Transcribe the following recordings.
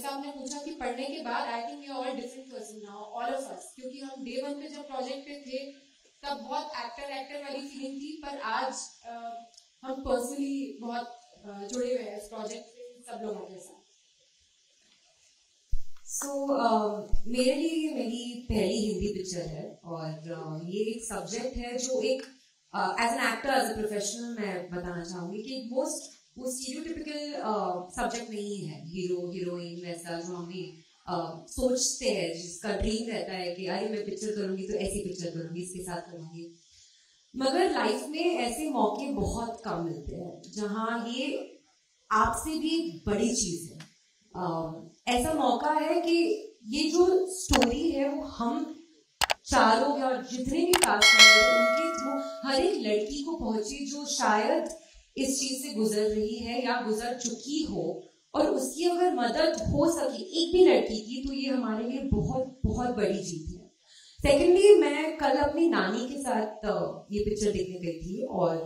जैसा आपने पूछा कि पढ़ने के बाद I think we are all different person now, all of us, क्योंकि हम डे 1 पे जब प्रोजेक्ट पे थे तब बहुत एक्टर वाली फीलिंग थी, पर आज हम पर्सनली बहुत जुड़े हुए हैं इस प्रोजेक्ट से सब लोगों के साथ। मेरे लिए ये मेरी पहली हिंदी पिक्चर है और ये एक सब्जेक्ट है जो एक as an actor, as a professional मैं बताना चाहूंगी कि वो स्टीरियोटिपिकल सब्जेक्ट नहीं है। हीरो हीरोइन वैसा जो हमें सोचते हैं, जिसका ड्रीम रहता है कि अरे मैं पिक्चर करूंगी तो ऐसी पिक्चर करूंगी, इसके साथ करूंगी। मगर लाइफ में ऐसे मौके बहुत कम मिलते हैं जहां ये आपसे भी बड़ी चीज है। ऐसा मौका है कि ये जो स्टोरी है वो हम चारों या जितने भी कास्ट मेंबर उनके थ्रू हर एक लड़की को पहुंचे जो शायद इस चीज से गुजर रही है या गुजर चुकी हो, और उसकी अगर मदद हो सके एक भी लड़की की तो ये हमारे लिए बहुत बहुत बड़ी जीत है। सेकेंडली, मैं कल अपनी नानी के साथ ये पिक्चर देखने गई थी और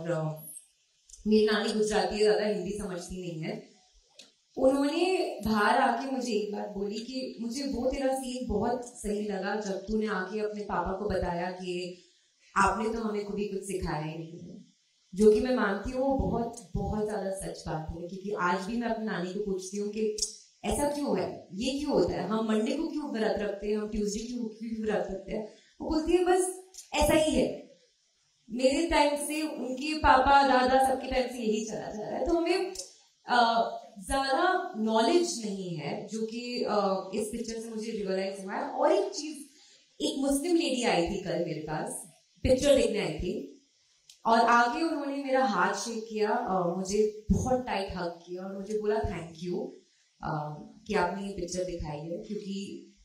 मेरी नानी गुजराती है, ज्यादा हिंदी समझती नहीं है। उन्होंने बाहर आके मुझे एक बात बोली कि मुझे वो तेरा सीन बहुत सही लगा जब तूने आके अपने पापा को बताया कि आपने तो हमें कभी कुछ सिखाया ही नहीं है, जो कि मैं मानती हूँ वो बहुत बहुत ज्यादा सच बात है। क्योंकि आज भी मैं अपनी नानी को पूछती हूँ कि ऐसा क्यों है, ये क्यों होता है, हम मंडे को क्यों व्रत रखते हैं, हम ट्यूसडे क्यों व्रत रखते हैं। वो बोलती है बस ऐसा ही है, मेरे टाइम से, उनके पापा दादा सबके टाइम से यही चला जा रहा है। तो हमें ज्यादा नॉलेज नहीं है, जो कि इस पिक्चर से मुझे रियलाइज हुआ है। और एक चीज, एक मुस्लिम लेडी आई थी कल मेरे पास, पिक्चर देखने आई थी, और आगे उन्होंने मेरा हाथ शेक किया, मुझे बहुत टाइट हग किया और मुझे बोला थैंक यू कि आपने ये पिक्चर दिखाई है। क्योंकि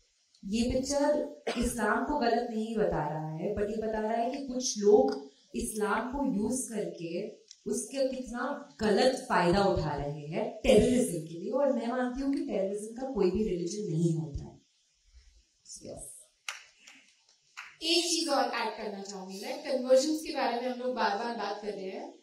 ये पिक्चर इस्लाम को गलत नहीं बता रहा है, बट ये बता रहा है कि कुछ लोग इस्लाम को यूज करके उसके कितना गलत फायदा उठा रहे हैं टेररिज्म के लिए। और मैं मानती हूँ कि टेररिज्म का कोई भी रिलीजन नहीं होता है। yes. एक चीज और ऐड करना चाहूंगी मैं, कन्वर्जन्स के बारे में हम लोग बार बार बात कर रहे हैं।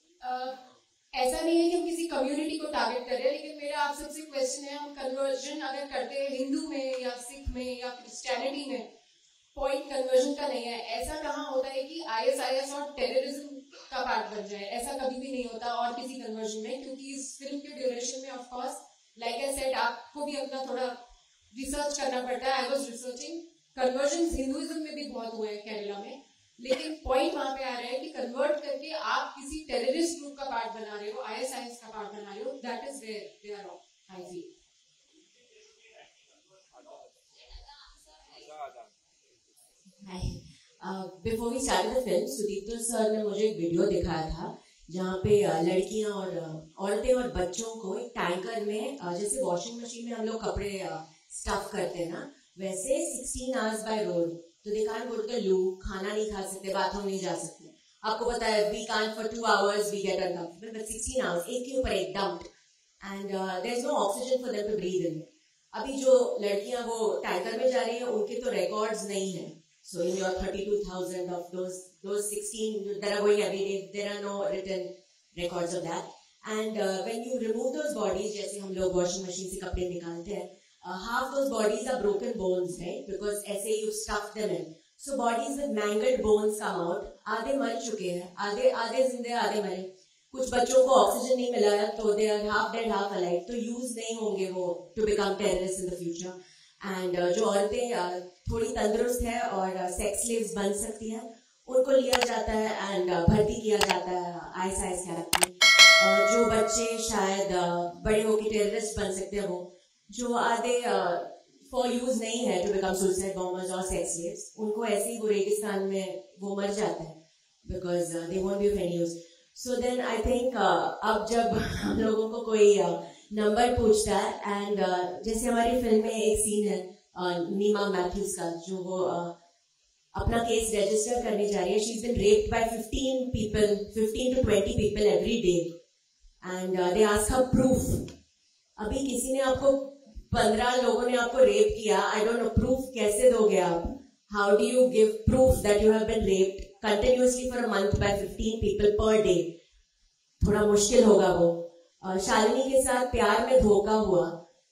ऐसा नहीं है कि हम किसी कम्युनिटी को टारगेट कर रहे हैं, लेकिन मेरा आप सबसे क्वेश्चन है, हम कन्वर्जन अगर करते हैं हिंदू में या सिख में या क्रिश्चियनिटी में, पॉइंट कन्वर्जन का नहीं है। ऐसा कहाँ होता है कि ISIS और टेररिज्म का पार्ट बन जाए, ऐसा कभी भी नहीं होता और किसी कन्वर्जन में। क्योंकि इस फिल्म के ड्यूरेशन में of course like I said आपको भी अपना थोड़ा रिसर्च करना पड़ता है। I was researching, conversion Hinduism में भी बहुत हुए हैं केरला में, लेकिन पॉइंट वहां पे आ रहा है कि कन्वर्ट करके आप किसी टेररिस्ट ग्रुप का पार्ट बना रहे हो, ISIS का पार्ट बना रहे हो, that is where they are off I feel. Before we started the film, Sudipto sir ने मुझे एक वीडियो दिखाया था जहाँ पे लड़कियां और औरतें और बच्चों को एक टैंकर में, जैसे वॉशिंग मशीन में हम लोग कपड़े स्टफ करते हैं ना, वैसे 16 आवर्स बाय रोड, तो they can't go to the loo, खाना नहीं खा सकते, बाथरूम नहीं जा सकते। आपको पता है we can't for 2 hours we get uncomfortable, but 16 hours एक के ऊपर एक dumped, and there is no oxygen for them to breathe in. अभी जो लड़कियां वो टैंकर में जा रही है उनके तो रिकॉर्ड्स नहीं है। So in your 32,000 of those 16 that are going every day, there are no written records of that. And when you remove those bodies, जैसे हम लोग वॉशिंग मशीन से कपड़े निकालते हैं, half those bodies are broken bones, right? Because ऐसे you stuff them in. So bodies with mangled bones come out. आधे मर चुके हैं, आधे जिंदे, आधे मरे। कुछ बच्चों को ऑक्सीजन नहीं मिला है तो they are half dead, half alive. तो यूज नहीं होंगे वो to become terrorists in the future. And जो औरतें थोड़ी तंदुरुस्त है और सेक्स स्लेव्स बन सकती हैं, उनको लिया जाता है एंड भर्ती किया जाता है ISIS कैंप में। जो बच्चे शायद बड़े होकर टेररिस्ट बन सकते हैं, वो जो आधे फॉर यूज नहीं है टू बिकम सुसाइड बॉम्बर्स और सेक्स स्लेव्स, उनको ऐसे ही वो रेगिस्तान में वो मर जाते हैं because they won't be of any use. So then I think अब जब हम लोगों को कोई नंबर पूछता है, एंड जैसे हमारी फिल्म में एक सीन है नीमा मैथ्यूज का, जो वो अपना केस रजिस्टर करने जा रही है। She is been raped by 15 to 20 people every day, and they ask her proof. अभी किसी ने आपको 15 लोगों ने आपको रेप किया, आई डोंट नो, प्रूफ कैसे दोगे आप? How do you give proof that you have been raped continuously for a month by 15 people per day? थोड़ा मुश्किल होगा वो। शालिनी के साथ प्यार में धोखा हुआ,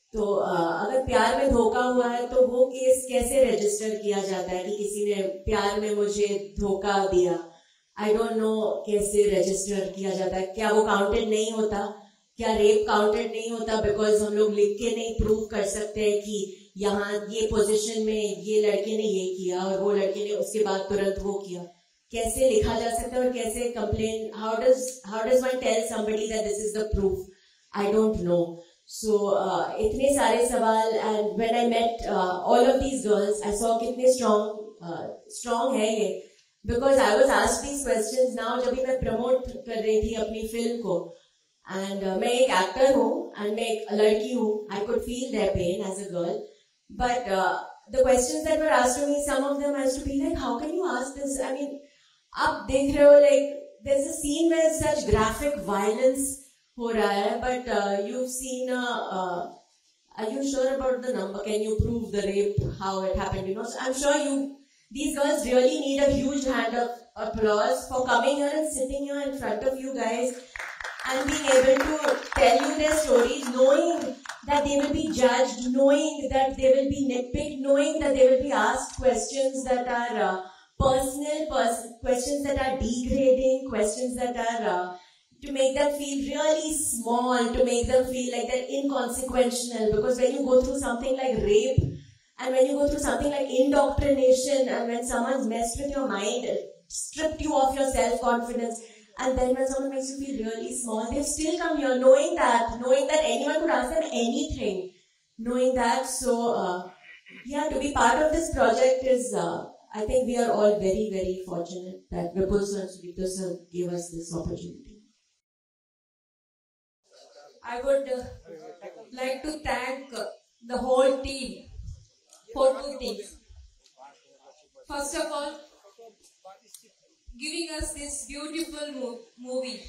तो अगर प्यार में धोखा हुआ है तो वो केस कैसे रजिस्टर किया जाता है कि किसी ने प्यार में मुझे धोखा दिया? आई डोंट नो कैसे रजिस्टर किया जाता है। क्या वो काउंटेड नहीं होता? क्या रेप काउंटेड नहीं होता बिकॉज हम लोग लिख के नहीं प्रूव कर सकते हैं कि यहाँ ये पोजीशन में ये लड़के ने ये किया और वो लड़के ने उसके बाद तुरंत वो किया? कैसे लिखा जा सकता है और कैसे complain? How does one tell somebody that this is the proof? I don't know. So इतने सारे सवाल, and when I met all of these girls, I saw कितने strong है ये, because I was asked these questions now जब भी मैं promote कर रही थी अपनी फिल्म को, and मैं एक actor हूँ and मैं एक लड़की हूँ, I could feel their pain as a girl, but the questions that were asked to me, some of them I used to be like, how can you ask this? I mean, आप देख रहे हो, like there's a scene where such graphic violence हो रहा है, but you've seen are you sure about the number? Can you prove the rape, how it happened? You know, so I'm sure these girls really need a huge hand of applause for coming here and sitting here in front of you guys and being able to tell you their stories, knowing that they will be judged, knowing that they will be nitpicked, knowing that they will be asked questions that are personal, questions that are degrading, questions that are to make them feel really small, to make them feel like they're inconsequential. Because when you go through something like rape, and when you go through something like indoctrination, and when someone's messed with your mind, stripped you of your self-confidence, and then when someone makes you feel really small, they've still come here knowing that anyone could ask them anything, knowing that. So, yeah, to be part of this project is, I think we are all very, very fortunate that Vipul sir and Sudipta sir gave us this opportunity. I would like to thank the whole team for two things. First of all, giving us this beautiful movie.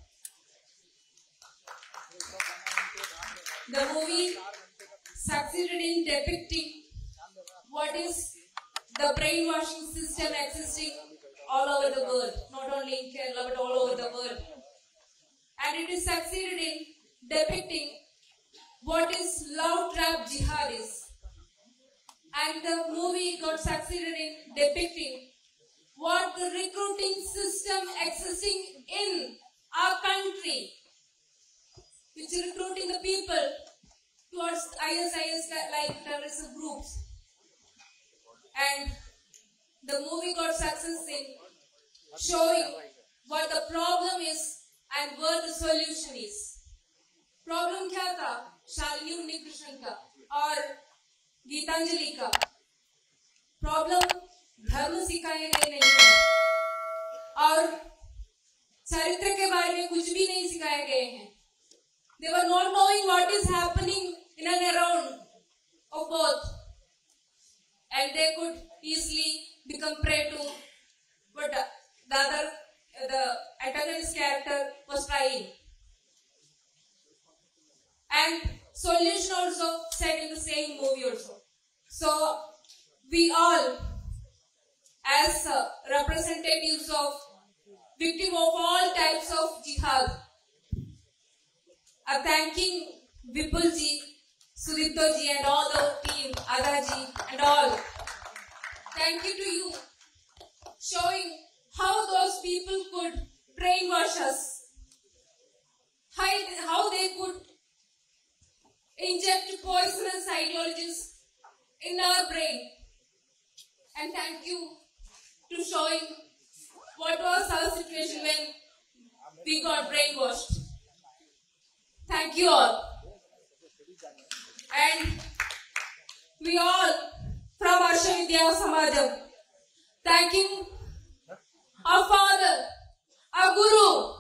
The movie succeeded in depicting what is the brainwashing system existing all over the world, not only in Kerala but all over the world. And it is succeeded in depicting what is love trap jihad is. And the movie got succeeded in depicting what the recruiting system existing in our country, which is recruiting the people towards ISIS like terrorist groups. And the movie got success in showing what the problem is and where the solution is. Problem क्या था? शालिनी उन्नीकृष्णन का और गीतांजलि का problem धर्म सिखाए गए नहीं है और चरित्र के बारे में कुछ भी नहीं सिखाए गए हैं. They were not knowing what is happening in and around of both, and they could easily become prey to what the antagonist character was trying. And solution also said in the same movie also. So we all, as representatives of victims of all types of jihad, are thanking Vipul ji, Sudipta ji and all the team, Ada ji and all. Thank you to you, showing how those people could brainwash us, how they could inject poisonous ideologies in our brain. And thank you to showing what was our situation when we got brainwashed. Thank you all. And we all from Arsha Vidya Samajam thanking our father, our guru,